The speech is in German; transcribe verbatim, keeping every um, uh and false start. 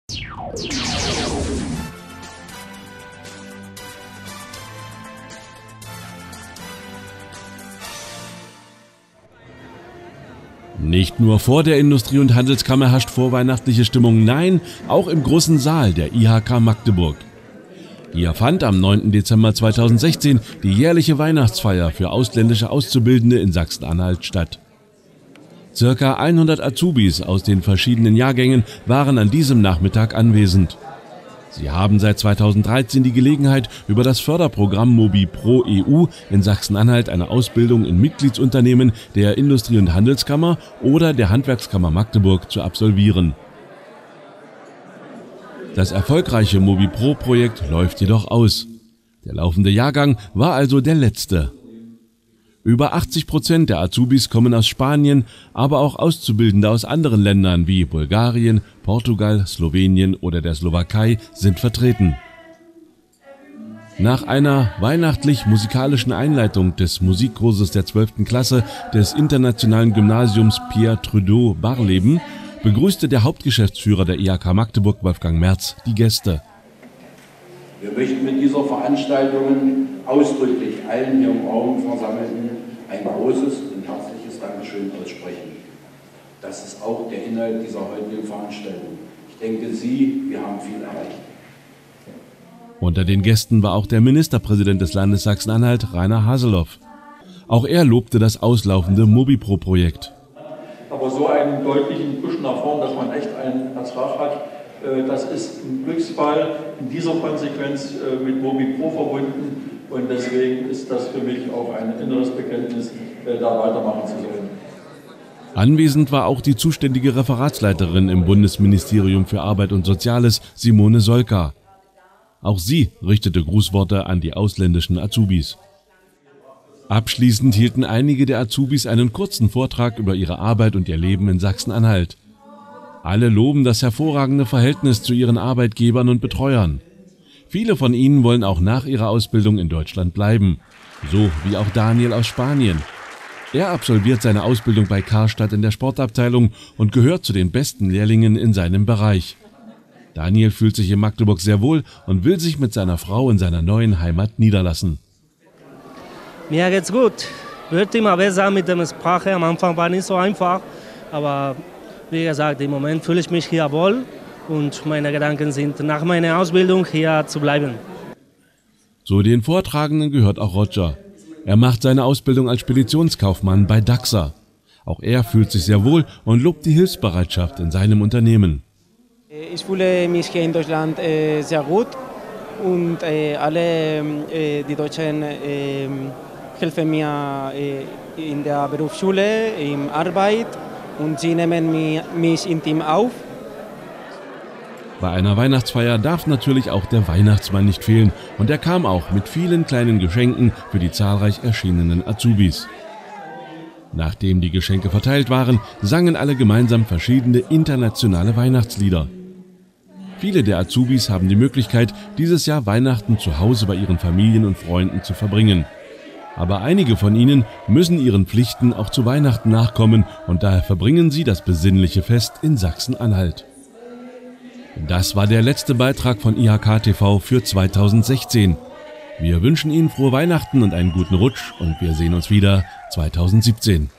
Nicht nur vor der Industrie- und Handelskammer herrscht vorweihnachtliche Stimmung, nein, auch im großen Saal der I H K Magdeburg. Hier fand am neunten Dezember zweitausendsechzehn die jährliche Weihnachtsfeier für ausländische Auszubildende in Sachsen-Anhalt statt. Circa hundert Azubis aus den verschiedenen Jahrgängen waren an diesem Nachmittag anwesend. Sie haben seit zweitausenddreizehn die Gelegenheit, über das Förderprogramm MobiPro E U in Sachsen-Anhalt eine Ausbildung in Mitgliedsunternehmen der Industrie- und Handelskammer oder der Handwerkskammer Magdeburg zu absolvieren. Das erfolgreiche MobiPro-Projekt läuft jedoch aus. Der laufende Jahrgang war also der letzte. Über achtzig Prozent der Azubis kommen aus Spanien, aber auch Auszubildende aus anderen Ländern wie Bulgarien, Portugal, Slowenien oder der Slowakei sind vertreten. Nach einer weihnachtlich-musikalischen Einleitung des Musikkurses der zwölften Klasse des internationalen Gymnasiums Pierre Trudeau Barleben begrüßte der Hauptgeschäftsführer der I H K Magdeburg, Wolfgang Merz, die Gäste. Wir möchten mit dieser Veranstaltung ausdrücklich allen hier im Raum Versammelten ein großes und herzliches Dankeschön aussprechen. Das ist auch der Inhalt dieser heutigen Veranstaltung. Ich denke, Sie, wir haben viel erreicht. Unter den Gästen war auch der Ministerpräsident des Landes Sachsen-Anhalt, Rainer Haseloff. Auch er lobte das auslaufende MobiPro-Projekt. Aber so einen deutlichen Push nach vorn, dass man echt einen Ertrag hat, das ist ein Glücksfall in dieser Konsequenz mit MobiPro verbunden und deswegen ist das für mich auch ein inneres Bekenntnis, da weitermachen zu sollen. Anwesend war auch die zuständige Referatsleiterin im Bundesministerium für Arbeit und Soziales, Simone Solka. Auch sie richtete Grußworte an die ausländischen Azubis. Abschließend hielten einige der Azubis einen kurzen Vortrag über ihre Arbeit und ihr Leben in Sachsen-Anhalt. Alle loben das hervorragende Verhältnis zu ihren Arbeitgebern und Betreuern. Viele von ihnen wollen auch nach ihrer Ausbildung in Deutschland bleiben, so wie auch Daniel aus Spanien. Er absolviert seine Ausbildung bei Karstadt in der Sportabteilung und gehört zu den besten Lehrlingen in seinem Bereich. Daniel fühlt sich in Magdeburg sehr wohl und will sich mit seiner Frau in seiner neuen Heimat niederlassen. Mir geht's gut. Wird immer besser mit der Sprache. Am Anfang war nicht so einfach, aber wie gesagt, im Moment fühle ich mich hier wohl und meine Gedanken sind, nach meiner Ausbildung hier zu bleiben. Zu den Vortragenden gehört auch Roger. Er macht seine Ausbildung als Speditionskaufmann bei Daxa. Auch er fühlt sich sehr wohl und lobt die Hilfsbereitschaft in seinem Unternehmen. Ich fühle mich hier in Deutschland äh, sehr gut und äh, alle äh, die Deutschen äh, helfen mir äh, in der Berufsschule, in Arbeit. Und sie nehmen mich im Team auf. Bei einer Weihnachtsfeier darf natürlich auch der Weihnachtsmann nicht fehlen und er kam auch mit vielen kleinen Geschenken für die zahlreich erschienenen Azubis. Nachdem die Geschenke verteilt waren, sangen alle gemeinsam verschiedene internationale Weihnachtslieder. Viele der Azubis haben die Möglichkeit, dieses Jahr Weihnachten zu Hause bei ihren Familien und Freunden zu verbringen. Aber einige von ihnen müssen ihren Pflichten auch zu Weihnachten nachkommen und daher verbringen sie das besinnliche Fest in Sachsen-Anhalt. Das war der letzte Beitrag von I H K T V für zweitausendsechzehn. Wir wünschen Ihnen frohe Weihnachten und einen guten Rutsch und wir sehen uns wieder zweitausendsiebzehn.